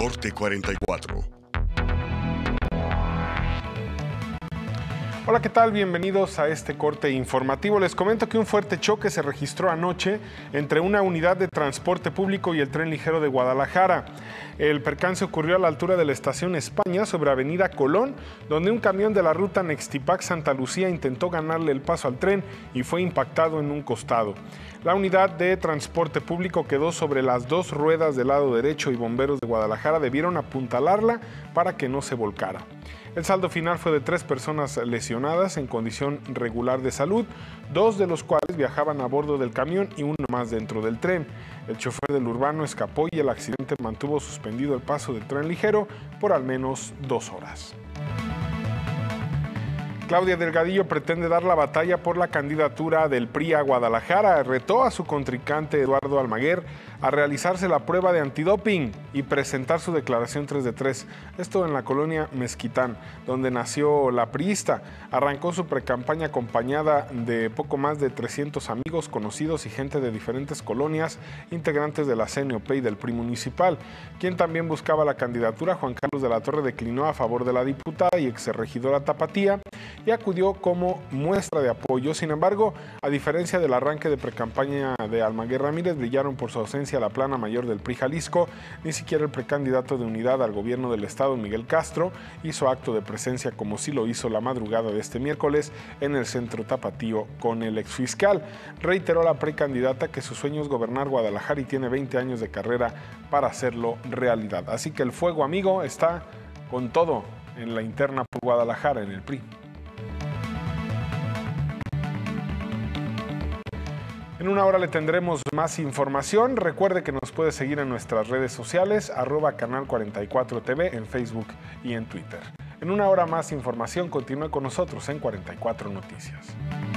Corte 44. Hola, ¿qué tal? Bienvenidos a este corte informativo. Les comento que un fuerte choque se registró anoche entre una unidad de transporte público y el tren ligero de Guadalajara. El percance ocurrió a la altura de la estación España, sobre Avenida Colón, donde un camión de la ruta Nextipac-Santa Lucía intentó ganarle el paso al tren y fue impactado en un costado. La unidad de transporte público quedó sobre las dos ruedas del lado derecho y bomberos de Guadalajara debieron apuntalarla para que no se volcara. El saldo final fue de 3 personas lesionadas en condición regular de salud, 2 de los cuales viajaban a bordo del camión y uno más dentro del tren. El chofer del urbano escapó y el accidente mantuvo suspendido el paso del tren ligero por al menos 2 horas. Claudia Delgadillo pretende dar la batalla por la candidatura del PRI a Guadalajara. Retó a su contrincante Eduardo Almaguer a realizarse la prueba de antidoping y presentar su declaración 3 de 3. Esto en la colonia Mezquitán, donde nació la priista. Arrancó su precampaña acompañada de poco más de 300 amigos, conocidos y gente de diferentes colonias, integrantes de la CNOP y del PRI municipal. Quien también buscaba la candidatura, Juan Carlos de la Torre, declinó a favor de la diputada y exregidora Tapatía y acudió como muestra de apoyo. Sin embargo, a diferencia del arranque de precampaña de Almaguer Ramírez, brillaron por su ausencia la plana mayor del PRI Jalisco. Ni siquiera el precandidato de unidad al gobierno del estado, Miguel Castro, hizo acto de presencia como sí lo hizo la madrugada de este miércoles en el centro tapatío con el exfiscal. Reiteró la precandidata que su sueño es gobernar Guadalajara y tiene 20 años de carrera para hacerlo realidad. Así que el fuego, amigo, está con todo en la interna por Guadalajara en el PRI. En una hora le tendremos más información. Recuerde que nos puede seguir en nuestras redes sociales, @Canal 44 TV en Facebook y en Twitter. En una hora más información, continúe con nosotros en 44 Noticias.